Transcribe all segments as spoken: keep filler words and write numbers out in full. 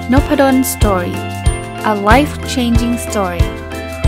Nopadon Story. A life-changing story.ส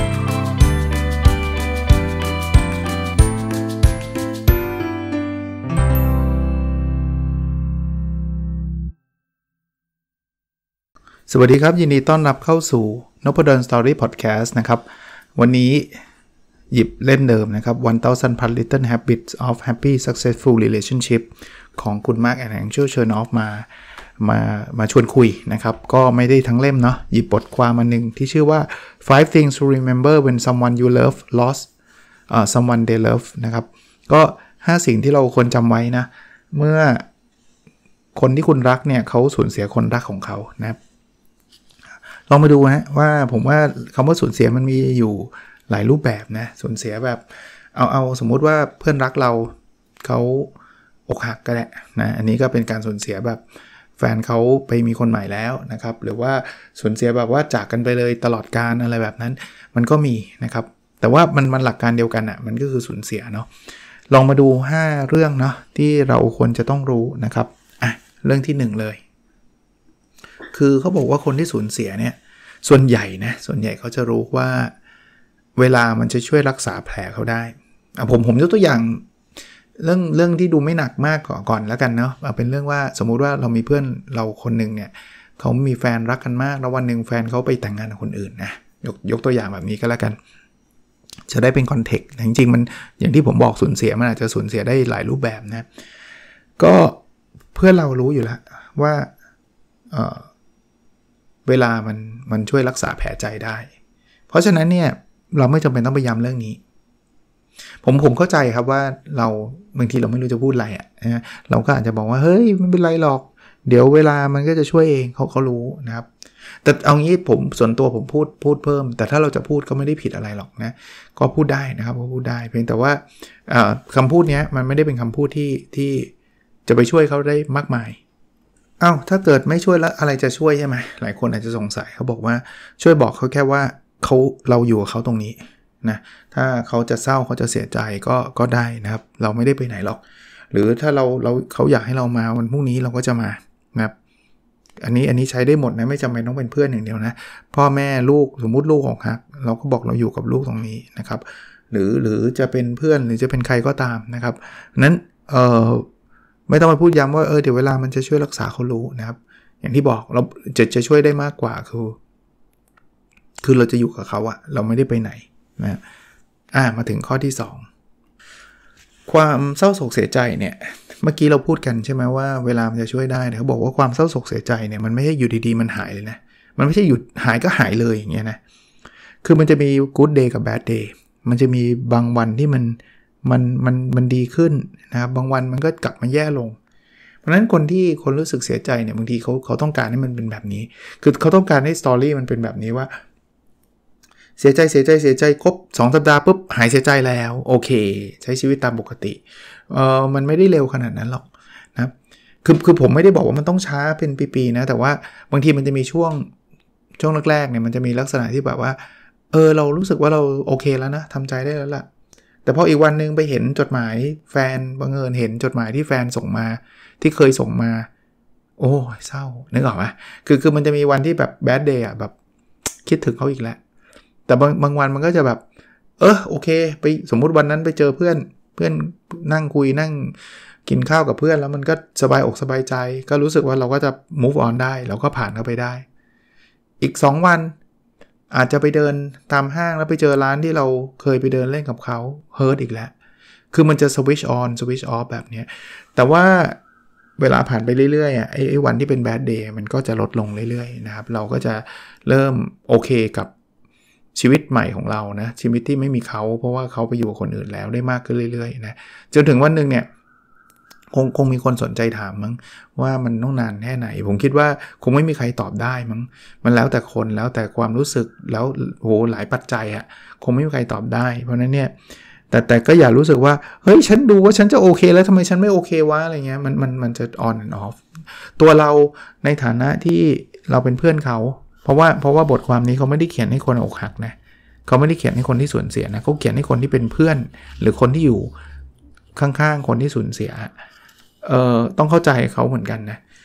วัสดีครับยินดีต้อนรับเข้าสู่ Nopadon Story Podcast นะครับวันนี้หยิบเล่มเดิมนะครับ one thousand plus Little Habits of Happy Successful Relationship ของคุณ Mark and Angel Chernoff มามามาชวนคุยนะครับก็ไม่ได้ทั้งเล่มเนาะหยิบบทความมาหนึ่งที่ชื่อว่า five things to remember when someone you love lost uh, someone they love นะครับก็ห้าสิ่งที่เราควรจำไว้นะเมื่อคนที่คุณรักเนี่ยเขาสูญเสียคนรักของเขานะครับลองมาดูนะว่าผมว่าคำว่าสูญเสียมันมีอยู่หลายรูปแบบนะสูญเสียแบบเอาเอาสมมุติว่าเพื่อนรักเราเขาอกหักก็ได้นะอันนี้ก็เป็นการสูญเสียแบบแฟนเขาไปมีคนใหม่แล้วนะครับหรือว่าสูญเสียแบบว่าจากกันไปเลยตลอดกาลอะไรแบบนั้นมันก็มีนะครับแต่ว่ามันมันหลักการเดียวกันอ่ะมันก็คือสูญเสียเนาะลองมาดูห้าเรื่องเนาะที่เราควรจะต้องรู้นะครับอ่ะเรื่องที่หนึ่งเลยคือเขาบอกว่าคนที่สูญเสียเนี่ยส่วนใหญ่นะส่วนใหญ่เขาจะรู้ว่าเวลามันจะช่วยรักษาแผลเขาได้อ่ะผมผมยกตัวอย่างเรื่องเรื่องที่ดูไม่หนักมากก่อนก่อนแล้วกันเนาะเอาเป็นเรื่องว่าสมมุติว่าเรามีเพื่อนเราคนนึงเนี่ยเขามีแฟนรักกันมากแล้ววันนึงแฟนเขาไปแต่งงานกับคนอื่นนะยกยกตัวอย่างแบบนี้ก็แล้วกันจะได้เป็นคอนเทกต์จริงๆมันอย่างที่ผมบอกสูญเสียมันอาจจะสูญเสียได้หลายรูปแบบนะก็เพื่อนเรารู้อยู่แล้วว่าเอ่อเวลามันมันช่วยรักษาแผลใจได้เพราะฉะนั้นเนี่ยเราไม่จำเป็นต้องไปย้ำเรื่องนี้ผมผมเข้าใจครับว่าเราบางทีเราไม่รู้จะพูดอะไรอ่ะนะเราก็อาจจะบอกว่าเฮ้ยไม่เป็นไรหรอกเดี๋ยวเวลามันก็จะช่วยเองเขาเขารู้นะครับแต่เอางี้ผมส่วนตัวผมพูดพูดเพิ่มแต่ถ้าเราจะพูดก็ไม่ได้ผิดอะไรหรอกนะก็พูดได้นะครับก็พูดได้เพียงแต่ว่าคำพูดนี้มันไม่ได้เป็นคำพูดที่ที่จะไปช่วยเขาได้มากมายอ้าวถ้าเกิดไม่ช่วยแล้วอะไรจะช่วยใช่ไหมหลายคนอาจจะสงสัยเขาบอกว่าช่วยบอกเขาแค่ว่าเขาเราอยู่กับเขาตรงนี้นะถ้าเขาจะเศร้าเขาจะเสียใจก็ก็ได้นะครับเราไม่ได้ไปไหนหรอกหรือถ้าเราเราเขาอยากให้เรามาวันพรุ่งนี้เราก็จะมานะครับอันนี้อันนี้ใช้ได้หมดนะไม่จำเป็นต้องเป็นเพื่อนอย่างเดียวนะพ่อแม่ลูกสมมุติลูกอกหักเราก็บอกเราอยู่กับลูกตรงนี้นะครับหรือหรือจะเป็นเพื่อนหรือจะเป็นใครก็ตามนะครับนั้นเอ่อไม่ต้องไปพูดย้ำว่าเออเดี๋ยวเวลามันจะช่วยรักษาเขารู้นะครับอย่างที่บอกเราจะจะช่วยได้มากกว่าคือคือเราจะอยู่กับเขาอะเราไม่ได้ไปไหนนะอ่ามาถึงข้อที่สองความเศร้าโศกเสียใจเนี่ยเมื่อกี้เราพูดกันใช่ไหมว่าเวลามันจะช่วยได้เขาบอกว่าความเศร้าโศกเสียใจเนี่ยมันไม่ใช่อยู่ดีๆมันหายเลยนะมันไม่ใช่หยุดหายก็หายเลยอย่างเงี้ยนะคือมันจะมี good day กับ bad day มันจะมีบางวันที่มันมันมันมันดีขึ้นนะครับบางวันมันก็กลับมาแย่ลงเพราะฉะนั้นคนที่คนรู้สึกเสียใจเนี่ยบางทีเขาเขาต้องการให้มันเป็นแบบนี้คือเขาต้องการให้สตอรี่มันเป็นแบบนี้ว่าเสียใจเสียใจเสียใจครบสองสัปดาห์ปุ๊บหายเสียใจแล้วโอเคใช้ชีวิตตามปกติเอ่อมันไม่ได้เร็วขนาดนั้นหรอกนะคือคือผมไม่ได้บอกว่ามันต้องช้าเป็นปีๆนะแต่ว่าบางทีมันจะมีช่วงช่วงแรกๆเนี่ยมันจะมีลักษณะที่แบบว่าเออเรารู้สึกว่าเราโอเคแล้วนะทำใจได้แล้วล่ะแต่พออีกวันนึงไปเห็นจดหมายแฟนบังเอิญเห็นจดหมายที่แฟนส่งมาที่เคยส่งมาโอ้เศร้านึกออกไหมคือคือมันจะมีวันที่แบบ bad day อ่ะแบบคิดถึงเขาอีกแล้วแต่บางบางวันมันก็จะแบบเออโอเคไปสมมุติวันนั้นไปเจอเพื่อนเพื่อนนั่งคุยนั่งกินข้าวกับเพื่อนแล้วมันก็สบายอกสบายใจก็รู้สึกว่าเราก็จะ move on ได้เราก็ผ่านเข้าไปได้อีกสองวันอาจจะไปเดินตามห้างแล้วไปเจอร้านที่เราเคยไปเดินเล่นกับเขาเฮิร์ตอีกแล้วคือมันจะ switch on switch off แบบนี้แต่ว่าเวลาผ่านไปเรื่อยๆอ่ะไอ้ไอ้วันที่เป็น bad day มันก็จะลดลงเรื่อยๆนะครับเราก็จะเริ่มโอเคกับชีวิตใหม่ของเรานะชีวิตที่ไม่มีเขาเพราะว่าเขาไปอยู่กับคนอื่นแล้วได้มากขึ้นเรื่อยๆนะจนถึงวันนึงเนี่ยคงคงมีคนสนใจถามมั้งว่ามันต้องนานแค่ไหนผมคิดว่าคงไม่มีใครตอบได้มั้งมันแล้วแต่คนแล้วแต่ความรู้สึกแล้วโหหลายปัจจัยอ่ะคงไม่มีใครตอบได้เพราะนั้นเนี่ยแต่แต่ก็อย่ารู้สึกว่าเฮ้ยฉันดูว่าฉันจะโอเคแล้วทำไมฉันไม่โอเควะอะไรเงี้ยมันมันมันจะ on and off ตัวเราในฐานะที่เราเป็นเพื่อนเขาเพราะว่าเพราะว่าบทความนี้เขาไม่ได้เขียนให้คนอกหักนะเขาไม่ได้เขียนให้คนที่สูญเสียนะเขาเขียนให้คนที่เป็นเพื่อนหรือคนที่อยู่ข้างๆคนที่สูญเสียเอ่อต้องเข้าใจเขาเหมือนกันนะ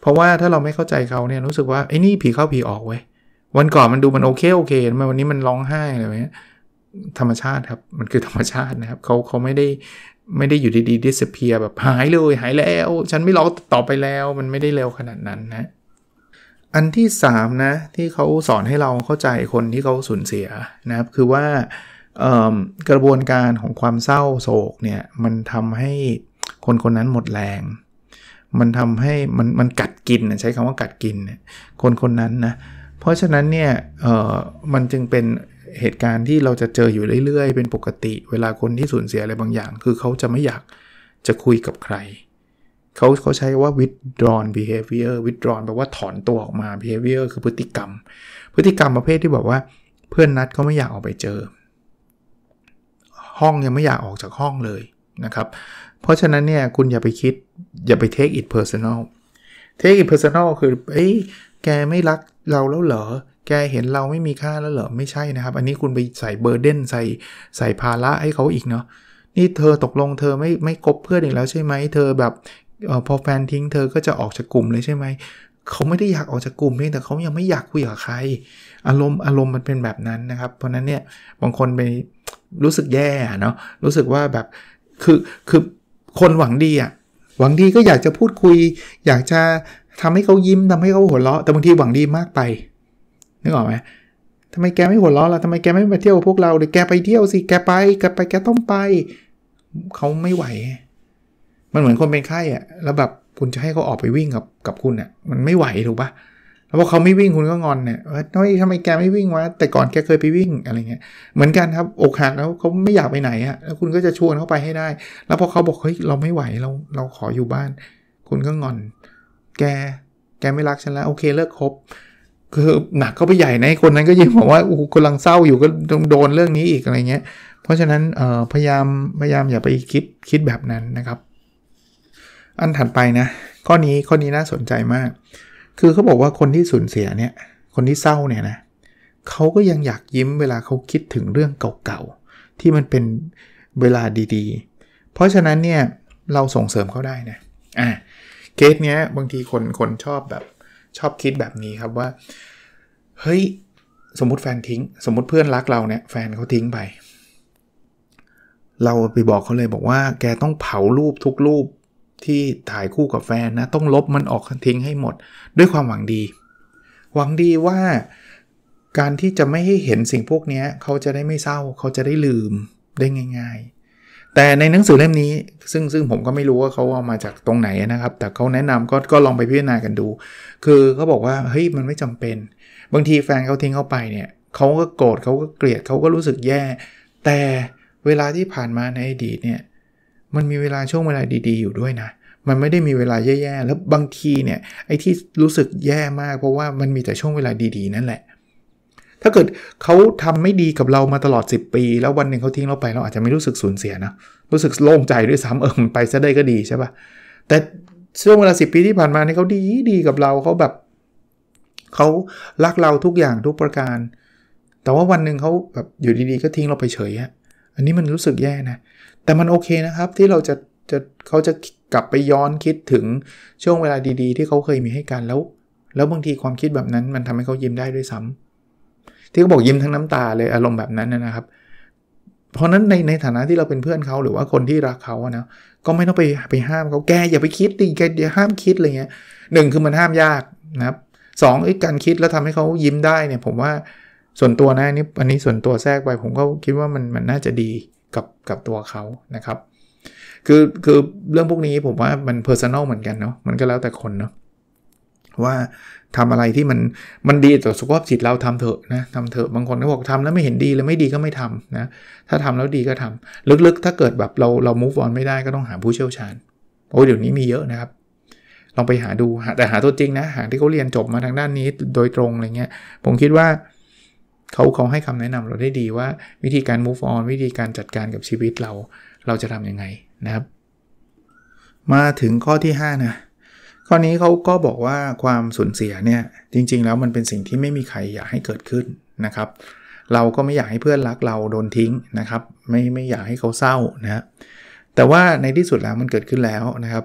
เพราะว่าถ้าเราไม่เข้าใจเขาเนี่ยรู้สึกว่าไอ้นี่ผีเข้าผีออกเว้ยวันก่อนมันดูมันโอเคโอเคมาวันนี้มันร้องไห้อะไรแบบนี้ธรรมชาติครับมันคือธรรมชาตินะครับเขาเขาไม่ได้ไม่ได้อยู่ดีๆ disappear แบบหายเลยหายแล้วฉันไม่ร้องต่อไปแล้วมันไม่ได้เร็วขนาดนั้นนะอันที่สามนะที่เขาสอนให้เราเข้าใจคนที่เขาสูญเสียนะครับคือว่ากระบวนการของความเศร้าโศกเนี่ยมันทำให้คนคนนั้นหมดแรงมันทำให้มันมันกัดกินใช้คำว่ากัดกินคนคนนั้นนะเพราะฉะนั้นเนี่ยเอ่อมันจึงเป็นเหตุการณ์ที่เราจะเจออยู่เรื่อยๆเป็นปกติเวลาคนที่สูญเสียอะไรบางอย่างคือเขาจะไม่อยากจะคุยกับใครเขาเขาใช้ว่า withdrawn behavior withdrawn แปลว่าถอนตัวออกมา behavior คือพฤติกรรมพฤติกรรมประเภทที่บอกว่าเพื่อนนัดเขาไม่อยากออกไปเจอห้องยังไม่อยากออกจากห้องเลยนะครับเพราะฉะนั้นเนี่ยคุณอย่าไปคิดอย่าไป take it personal take it personal คือเอ้ยแกไม่รักเราแล้วเหรอแกเห็นเราไม่มีค่าแล้วเหรอไม่ใช่นะครับอันนี้คุณไปใส่เบอร์เดนใส่ใส่ภาระให้เขาอีกเนาะนี่เธอตกลงเธอไม่ไม่คบเพื่อนอีกแล้วใช่ไหมเธอแบบเอ่อพอแฟนทิ้งเธอก็จะออกจากกลุ่มเลยใช่ไหมเขาไม่ได้อยากออกจากกลุ่มเพียงแต่เขายังไม่อยากคุยกับใครอารมณ์อารมณ์มันเป็นแบบนั้นนะครับเพราะนั้นเนี่ยบางคนไปรู้สึกแย่เนาะรู้สึกว่าแบบคือคือคนหวังดีอ่ะหวังดีก็อยากจะพูดคุยอยากจะทำให้เขายิ้มทำให้เขาหัวเราะแต่บางทีหวังดีมากไปนึกออกไหมทำไมแกไม่หัวเราะล่ะทำไมแกไม่มาเที่ยวกับพวกเราเดี๋ยวแกไปเที่ยวสิแกไปแกไปแกต้องไปเขาไม่ไหวมันเหมือนคนเป็นไข้อ่ะแล้วแบบคุณจะให้เขาออกไปวิ่งกับกับคุณอ่ะมันไม่ไหวถูกปะแล้วพอเขาไม่วิ่งคุณก็งอนเนี่ยว่าทำไมแกไม่วิ่งวะแต่ก่อนแกเคยไปวิ่งอะไรเงี้ยเหมือนกันครับอกหักแล้วเขาไม่อยากไปไหนอ่ะแล้วคุณก็จะชวนเขาไปให้ได้แล้วพอเขาบอกเฮ้ยเราไม่ไหวเราเราขออยู่บ้านคุณก็งอนแกแกไม่รักฉันแล้วโอเคเลิกคบคือหนักเข้าไปใหญ่นะคนนั้นก็ยิ่งบอกว่าโอ้กำลังเศร้าอยู่ก็โดนเรื่องนี้อีกอะไรเงี้ยเพราะฉะนั้นเอ่อพยายามพยายามอย่าไปคิดคิดแบบนั้นนะครับอันถัดไปนะข้อนี้ข้อนี้น่าสนใจมากคือเขาบอกว่าคนที่สูญเสียเนี่ยคนที่เศร้าเนี่ยนะเขาก็ยังอยากยิ้มเวลาเขาคิดถึงเรื่องเก่าๆที่มันเป็นเวลาดีๆเพราะฉะนั้นเนี่ยเราส่งเสริมเขาได้นะอ่ะเคสเนี้ยบางทีคนคนชอบแบบชอบคิดแบบนี้ครับว่าเฮ้ยสมมุติแฟนทิ้งสมมุติเพื่อนรักเราเนี่ยแฟนเขาทิ้งไปเราไปบอกเขาเลยบอกว่าแกต้องเผารูปทุกรูปที่ถ่ายคู่กับแฟนนะต้องลบมันออกทิ้งให้หมดด้วยความหวังดีหวังดีว่าการที่จะไม่ให้เห็นสิ่งพวกนี้เขาจะได้ไม่เศร้าเขาจะได้ลืมได้ง่ายๆแต่ในหนังสือเล่มนี้ซึ่งซึ่งผมก็ไม่รู้ว่าเขาเอามาจากตรงไหนนะครับแต่เขาแนะนำก็ก็ลองไปพิจารณากันดูคือเขาบอกว่าเฮ้ยมันไม่จำเป็นบางทีแฟนเขาทิ้งเขาไปเนี่ยเขาก็โกรธเขาก็เกลียดเขาก็รู้สึกแย่แต่เวลาที่ผ่านมาในอดีตเนี่ยมันมีเวลาช่วงเวลาดีๆอยู่ด้วยนะมันไม่ได้มีเวลาแย่ๆแล้วบางทีเนี่ยไอ้ที่รู้สึกแย่มากเพราะว่ามันมีแต่ช่วงเวลาดีๆนั่นแหละถ้าเกิดเขาทำไม่ดีกับเรามาตลอดสิบปีแล้ววันหนึ่งเขาทิ้งเราไปเราอาจจะไม่รู้สึกสูญเสียนะรู้สึกโล่งใจด้วยซ้ำเออมันไปซะได้ก็ดีใช่ป่ะแต่ช่วงเวลาสิบปีที่ผ่านมาเนี่ยเขาดีดีกับเราเขาแบบเขารักเราทุกอย่างทุกประการแต่ว่าวันหนึ่งเขาแบบอยู่ดีๆก็ทิ้งเราไปเฉยอ่ะอันนี้มันรู้สึกแย่นะแต่มันโอเคนะครับที่เราจะจะเขาจะกลับไปย้อนคิดถึงช่วงเวลาดีๆที่เขาเคยมีให้กันแล้วแล้วบางทีความคิดแบบนั้นมันทำให้เขายิ้มได้ด้วยซ้ำที่เขาบอกยิ้มทั้งน้ำตาเลยอารมณ์แบบนั้นนะครับเพราะนั้นในในฐานะที่เราเป็นเพื่อนเขาหรือว่าคนที่รักเขาอะนะก็ไม่ต้องไปไปห้ามเขาแกอย่าไปคิดดิแกอย่าห้ามคิดอะไรเงี้ยหนึ่งคือมันห้ามยากนะครับสองไอ้การคิดแล้วทำให้เขายิ้มได้เนี่ยผมว่าส่วนตัวนะนี่อันนี้ส่วนตัวแทรกไปผมก็คิดว่ามันมันน่าจะดีกับกับตัวเขานะครับคือคือเรื่องพวกนี้ผมว่ามัน personal เหมือนกันเนาะมันก็แล้วแต่คนเนาะว่าทำอะไรที่มันมันดีต่อสุขภาพจิตเราทำเถอะนะทำเถอะบางคนก็บอกทำแล้วไม่เห็นดีแล้วไม่ดีก็ไม่ทำนะถ้าทำแล้วดีก็ทำลึกๆถ้าเกิดแบบเราเรา move on ไม่ได้ก็ต้องหาผู้เชี่ยวชาญโอ้เดี๋ยวนี้มีเยอะนะครับลองไปหาดูแต่หาตัวจริงนะหาที่เขาเรียนจบมาทางด้านนี้โดยตรงอะไรเงี้ยผมคิดว่าเขาเขาให้คำแนะนำเราได้ดีว่าวิธีการ move on วิธีการจัดการกับชีวิตเราเราจะทำยังไงนะครับมาถึงข้อที่ห้านะข้อนี้เขาก็บอกว่าความสูญเสียเนี่ยจริงๆแล้วมันเป็นสิ่งที่ไม่มีใครอยากให้เกิดขึ้นนะครับเราก็ไม่อยากให้เพื่อนรักเราโดนทิ้งนะครับไม่ไม่อยากให้เขาเศร้านะแต่ว่าในที่สุดแล้วมันเกิดขึ้นแล้วนะครับ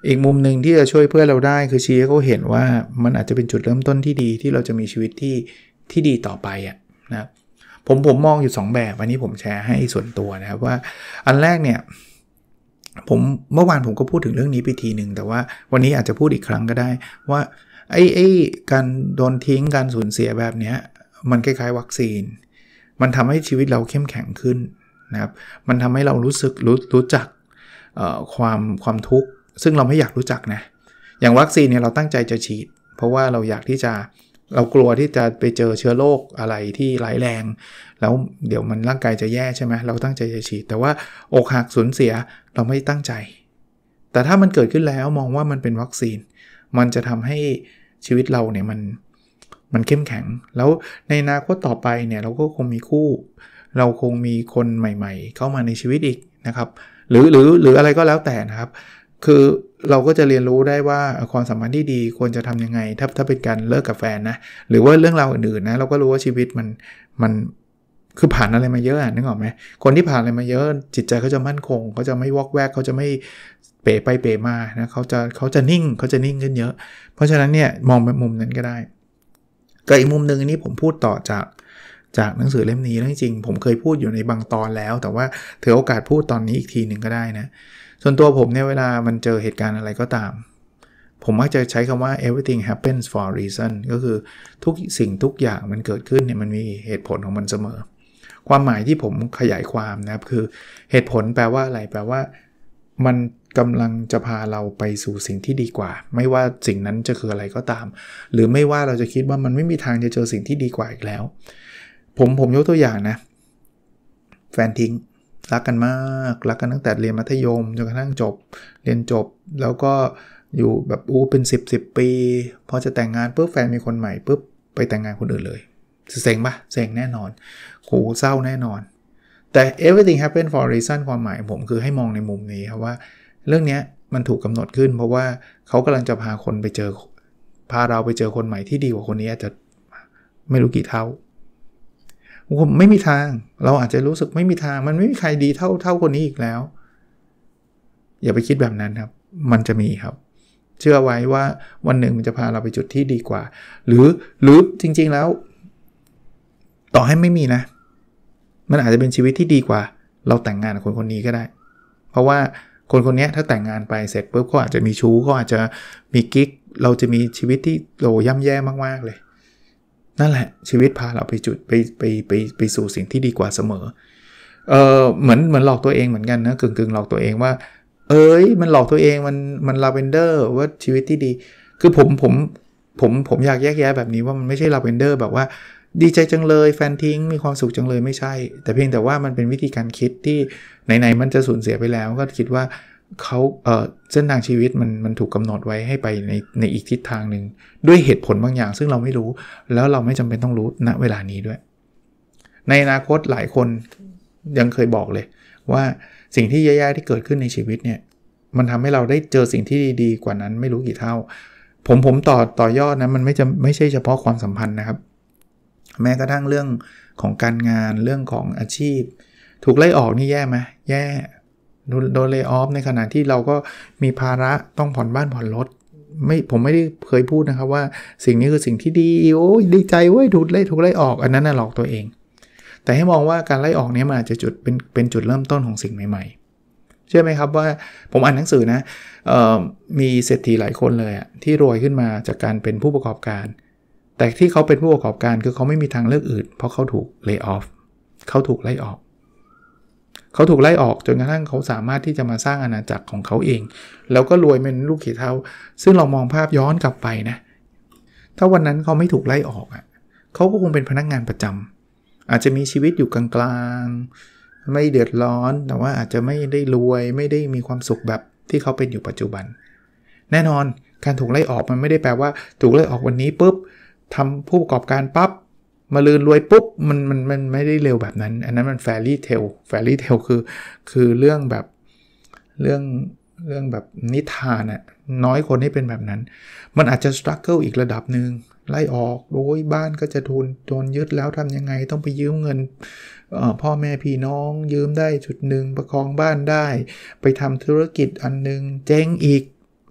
อีกมุมหนึ่งที่จะช่วยเพื่อนเราได้คือชี้ให้เขาเห็นว่ามันอาจจะเป็นจุดเริ่มต้นที่ดีที่เราจะมีชีวิตที่ที่ดีต่อไปอ่ะนะผมผมมองอยู่สองแบบอันนี้ผมแชร์ให้ส่วนตัวนะครับว่าอันแรกเนี่ยผมเมื่อวานผมก็พูดถึงเรื่องนี้ไปทีนึงแต่ว่าวันนี้อาจจะพูดอีกครั้งก็ได้ว่าไอ้ไอ้การโดนทิ้งการสูญเสียแบบเนี้ยมันคล้ายๆวัคซีนมันทำให้ชีวิตเราเข้มแข็งขึ้นนะครับมันทำให้เรารู้สึกรู้รู้จักความความทุกข์ซึ่งเราไม่อยากรู้จักนะอย่างวัคซีนเนี่ยเราตั้งใจจะฉีดเพราะว่าเราอยากที่จะเรากลัวที่จะไปเจอเชื้อโรคอะไรที่ร้ายแรงแล้วเดี๋ยวมันร่างกายจะแย่ใช่ไหมเราตั้งใจจะฉีดแต่ว่าอกหักสูญเสียเราไม่ตั้งใจแต่ถ้ามันเกิดขึ้นแล้วมองว่ามันเป็นวัคซีนมันจะทำให้ชีวิตเราเนี่ยมันมันเข้มแข็งแล้วในอนาคตต่อไปเนี่ยเราก็คงมีคู่เราคงมีคนใหม่ๆเข้ามาในชีวิตอีกนะครับหรือหรือหรืออะไรก็แล้วแต่นะครับคือเราก็จะเรียนรู้ได้ว่าความสัมพันธ์ที่ดีควรจะทำยังไงถ้าถ้าเป็นการเลิกกับแฟนนะหรือว่าเรื่องราวอื่นๆนะเราก็รู้ว่าชีวิตมันมันคือผ่านอะไรมาเยอะนึกออกไหมคนที่ผ่านอะไรมาเยอะจิตใจเขาจะมั่นคงเขาจะไม่วอกแวกเขาจะไม่เป๋ไปเป๋มานะเขาจะเขาจะนิ่งเขาจะนิ่งขึ้นเยอะเพราะฉะนั้นเนี่ยมองไปมุมนั้นก็ได้ก็อีกมุมนึงอันนี้ผมพูดต่อจากจากหนังสือเล่มนี้จริงๆผมเคยพูดอยู่ในบางตอนแล้วแต่ว่าถือโอกาสพูดตอนนี้อีกทีหนึ่งก็ได้นะส่วนตัวผมเนี่ยเวลามันเจอเหตุการณ์อะไรก็ตามผมมักจะใช้คำว่า everything happens for a reason ก็คือทุกสิ่งทุกอย่างมันเกิดขึ้นเนี่ยมันมีเหตุผลของมันเสมอความหมายที่ผมขยายความนะครับคือเหตุผลแปลว่าอะไรแปลว่ามันกำลังจะพาเราไปสู่สิ่งที่ดีกว่าไม่ว่าสิ่งนั้นจะคืออะไรก็ตามหรือไม่ว่าเราจะคิดว่ามันไม่มีทางจะเจอสิ่งที่ดีกว่าอีกแล้วผมผมยกตัวอย่างนะแฟนทิ้งรักกันมากรักกันตั้งแต่เรียนมัธยมจนกระทั่งจบเรียนจบแล้วก็อยู่แบบอู้เป็นสิบ สิบปีพอจะแต่งงานปุ๊บแฟนมีคนใหม่ปุ๊บไปแต่งงานคนอื่นเลยเซ็งปะเซ็งแน่นอนโหเศร้าแน่นอนแต่ everything happen for a reason ความหมายผมคือให้มองในมุมนี้ครับว่าเรื่องนี้มันถูกกำหนดขึ้นเพราะว่าเขากำลังจะพาคนไปเจอพาเราไปเจอคนใหม่ที่ดีกว่าคนนี้อาจจะไม่รู้กี่เท่าผมไม่มีทางเราอาจจะรู้สึกไม่มีทางมันไม่มีใครดีเท่าเท่าคนนี้อีกแล้วอย่าไปคิดแบบนั้นครับมันจะมีครับเชื่อไว้ว่าวันหนึ่งมันจะพาเราไปจุดที่ดีกว่าหรือหรือจริงๆแล้วต่อให้ไม่มีนะมันอาจจะเป็นชีวิตที่ดีกว่าเราแต่งงานกับคนคนนี้ก็ได้เพราะว่าคนคนนี้ถ้าแต่งงานไปเสร็จปุ๊บก็อาจจะมีชู้ก็อาจจะมีกิ๊กเราจะมีชีวิตที่โหย่ำแย่มากๆเลยนั่นแหละชีวิตพาเราไปจุดไปไปไปไปสู่สิ่งที่ดีกว่าเสมอเออเหมือนเหมือนหลอกตัวเองเหมือนกันนะกึ่งๆหลอกตัวเองว่าเอ้ยมันหลอกตัวเองมันมันลาเวนเดอร์ว่าชีวิตที่ดีคือผมผมผมผมอยากแยกแยะแบบนี้ว่ามันไม่ใช่ลาเวนเดอร์แบบว่าดีใจจังเลยแฟนทิ้งมีความสุขจังเลยไม่ใช่แต่เพียงแต่ว่ามันเป็นวิธีการคิดที่ไหนๆมันจะสูญเสียไปแล้วก็คิดว่าเขาเอ่อเส้นทางชีวิตมันมันถูกกำหนดไว้ให้ไปในในอีกทิศทางนึงด้วยเหตุผลบางอย่างซึ่งเราไม่รู้แล้วเราไม่จำเป็นต้องรู้ณเวลานี้ด้วยในอนาคตหลายคนยังเคยบอกเลยว่าสิ่งที่แย่ๆที่เกิดขึ้นในชีวิตเนี่ยมันทำให้เราได้เจอสิ่งที่ดีกว่านั้นไม่รู้กี่เท่าผมผมต่อต่อยอดนะมันไม่จะไม่ใช่เฉพาะความสัมพันธ์นะครับแม้กระทั่งเรื่องของการงานเรื่องของอาชีพถูกไล่ออกนี่แย่ไหมแย่โดนเลย์ออฟในขณะที่เราก็มีภาระต้องผ่อนบ้านผ่อนรถไม่ผมไม่ได้เคยพูดนะครับว่าสิ่งนี้คือสิ่งที่ดีโอ้ยดีใจเว้ยถูกไล่ถูกไล่ออกอันนั้นน่ะหลอกตัวเองแต่ให้มองว่าการไล่ออกนี้มันอาจจะจุดเป็นเป็นจุดเริ่มต้นของสิ่งใหม่ๆเชื่อไหมครับว่าผมอ่านหนังสือนะมีเศรษฐีหลายคนเลยอะที่รวยขึ้นมาจากการเป็นผู้ประกอบการแต่ที่เขาเป็นผู้ประกอบการคือเขาไม่มีทางเลือกอื่นเพราะเขาถูกเลย์ออฟเขาถูกไล่ออกเขาถูกไล่ออกจนกระทั่งเขาสามารถที่จะมาสร้างอาณาจักรของเขาเองแล้วก็รวยเป็นลูกกี่เท่าซึ่งเรามองภาพย้อนกลับไปนะถ้าวันนั้นเขาไม่ถูกไล่ออกอ่ะเขาก็คงเป็นพนักงานประจำอาจจะมีชีวิตอยู่กลางๆไม่เดือดร้อนแต่ว่าอาจจะไม่ได้รวยไม่ได้มีความสุขแบบที่เขาเป็นอยู่ปัจจุบันแน่นอนการถูกไล่ออกมันไม่ได้แปลว่าถูกไล่ออกวันนี้ปุ๊บทำผู้ประกอบการปั๊บมาลืนรวยปุ๊บมันมันมันไม่ได้เร็วแบบนั้นอันนั้นมัน fairy tale fairy tale คือคือเรื่องแบบเรื่องเรื่องแบบนิทานน่ะน้อยคนที่เป็นแบบนั้นมันอาจจะ struggle อีกระดับนึงไล่ออกโอ้ยบ้านก็จะทุนโดนยึดแล้วทำยังไงต้องไปยืมเงินพ่อแม่พี่น้องยืมได้จุดหนึ่งประคองบ้านได้ไปทำธุรกิจอันนึงเจ๊งอีก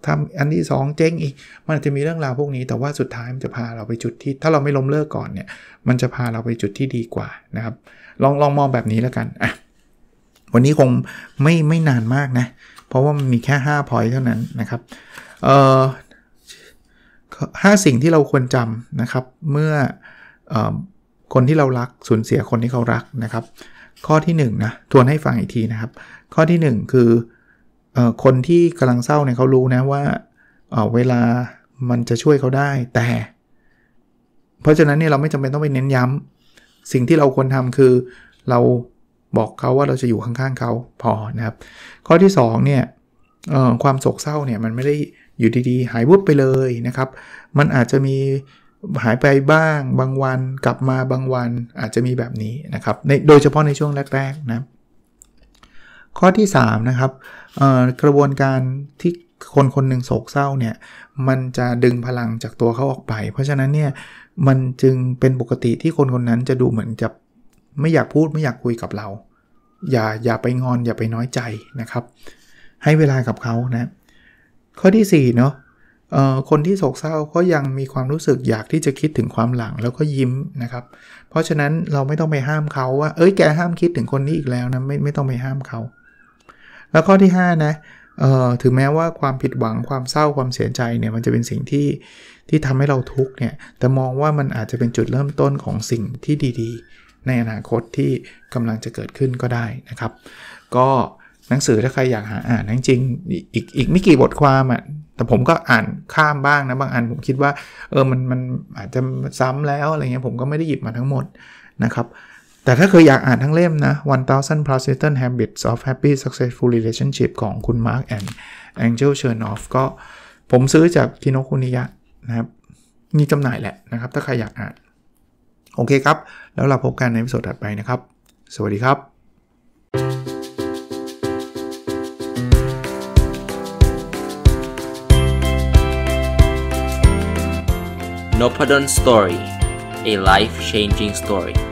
ทำอันที่สองเจ๊งอีกมันจะมีเรื่องราวพวกนี้แต่ว่าสุดท้ายมันจะพาเราไปจุดที่ถ้าเราไม่ล้มเลิกก่อนเนี่ยมันจะพาเราไปจุดที่ดีกว่านะครับลองลองมองแบบนี้แล้วกันอ่ะวันนี้คงไม่ไม่นานมากนะเพราะว่ามันมีแค่ห้า point เท่านั้นนะครับเอ่อห้าสิ่งที่เราควรจำนะครับเมื่อเอ่อคนที่เรารักสูญเสียคนที่เขารักนะครับข้อที่หนึ่งนะทวนให้ฟังอีกทีนะครับข้อที่หนึ่งคือเอ่อคนที่กำลังเศร้าเนี่ยเขารู้นะว่าเอ่อเวลามันจะช่วยเขาได้แต่เพราะฉะนั้นเนี่ยเราไม่จำเป็นต้องไปเน้นย้ำสิ่งที่เราควรทำคือเราบอกเขาว่าเราจะอยู่ข้างๆเขาพอนะครับข้อที่สองเนี่ยเอ่อความโศกเศร้าเนี่ยมันไม่ได้อยู่ดีๆหายวุบไปเลยนะครับมันอาจจะมีหายไปบ้างบางวันกลับมาบางวันอาจจะมีแบบนี้นะครับในโดยเฉพาะในช่วงแรกๆนะข้อที่สามนะครับกระบวนการที่คนคนหนึ่งโศกเศร้าเนี่ยมันจะดึงพลังจากตัวเขาออกไปเพราะฉะนั้นเนี่ยมันจึงเป็นปกติที่คนคนนั้นจะดูเหมือนจะไม่อยากพูดไม่อยากคุยกับเราอย่าอย่าไปงอนอย่าไปน้อยใจนะครับให้เวลากับเขานะข้อที่สี่เนาะเอ่อคนที่โศกเศร้าก็ยังมีความรู้สึกอยากที่จะคิดถึงความหลังแล้วก็ยิ้มนะครับเพราะฉะนั้นเราไม่ต้องไปห้ามเขาว่าเอ้ยแกห้ามคิดถึงคนนี้อีกแล้วนะไม่ไม่ต้องไปห้ามเขาแล้วข้อที่ห้านะเอ่อถึงแม้ว่าความผิดหวังความเศร้าความเสียใจเนี่ยมันจะเป็นสิ่งที่ที่ทำให้เราทุกข์เนี่ยแต่มองว่ามันอาจจะเป็นจุดเริ่มต้นของสิ่งที่ดีๆในอนาคตที่กำลังจะเกิดขึ้นก็ได้นะครับก็หนังสือถ้าใครอยากหาอ่านจริงๆอีกอีกไม่กี่บทความอ่ะแต่ผมก็อ่านข้ามบ้างนะบางอันผมคิดว่าเออมันมันอาจจะซ้ำแล้วอะไรเงี้ยผมก็ไม่ได้หยิบมาทั้งหมดนะครับแต่ถ้าเคยอยากอ่านทั้งเล่มนะone thousand plus little habits of happy successful relationship ของคุณ Mark and Angel Chernoff ก็ผมซื้อจากคิโนคุนิยะนะครับมีจำหน่ายแหละนะครับถ้าใครอยากอ่านโอเคครับแล้วเราพบกันในวิดีโอถัดไปนะครับสวัสดีครับ Noppadan Story, a life-changing story.